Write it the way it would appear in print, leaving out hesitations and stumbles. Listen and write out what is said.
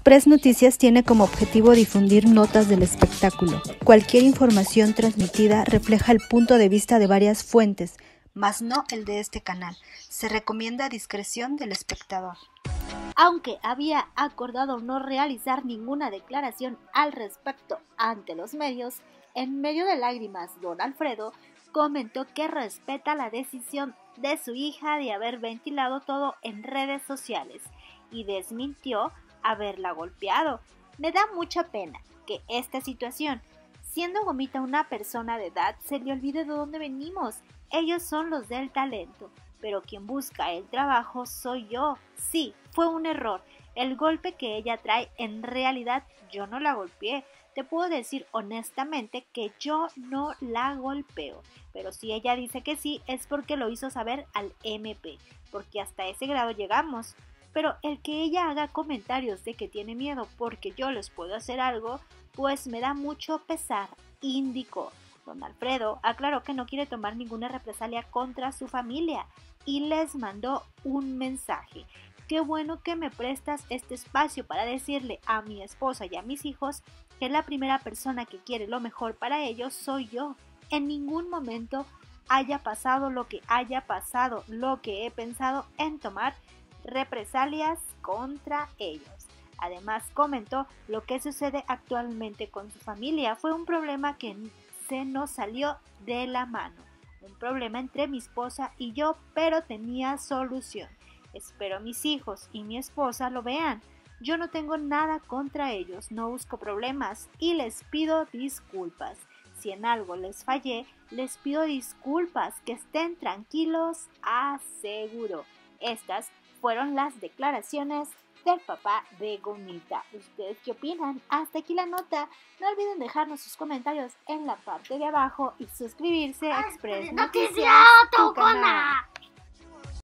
Express Noticias tiene como objetivo difundir notas del espectáculo. Cualquier información transmitida refleja el punto de vista de varias fuentes, mas no el de este canal. Se recomienda discreción del espectador. Aunque había acordado no realizar ninguna declaración al respecto ante los medios, en medio de lágrimas, don Alfredo comentó que respeta la decisión de su hija de haber ventilado todo en redes sociales y desmintió haberla golpeado. Me da mucha pena que esta situación, siendo Gomita una persona de edad, se le olvide de dónde venimos. Ellos son los del talento, pero quien busca el trabajo soy yo. Sí, fue un error. El golpe que ella trae, en realidad yo no la golpeé. Te puedo decir honestamente que yo no la golpeo, pero si ella dice que sí, es porque lo hizo saber al MP, porque hasta ese grado llegamos. Pero el que ella haga comentarios de que tiene miedo porque yo les puedo hacer algo, pues me da mucho pesar, indicó. Don Alfredo aclaró que no quiere tomar ninguna represalia contra su familia y les mandó un mensaje. Qué bueno que me prestas este espacio para decirle a mi esposa y a mis hijos que la primera persona que quiere lo mejor para ellos soy yo. En ningún momento haya pasado lo que haya pasado, lo que he pensado en tomar represalias contra ellos. Además comentó lo que sucede actualmente con su familia. Fue un problema que se nos salió de la mano. Un problema entre mi esposa y yo, pero tenía solución. Espero mis hijos y mi esposa lo vean. Yo no tengo nada contra ellos, no busco problemas y les pido disculpas. Si en algo les fallé, les pido disculpas, que estén tranquilos, aseguró. Estas fueron las declaraciones del papá de Gomita. ¿Ustedes qué opinan? Hasta aquí la nota. No olviden dejarnos sus comentarios en la parte de abajo y suscribirse a Express Noticias, tu canal.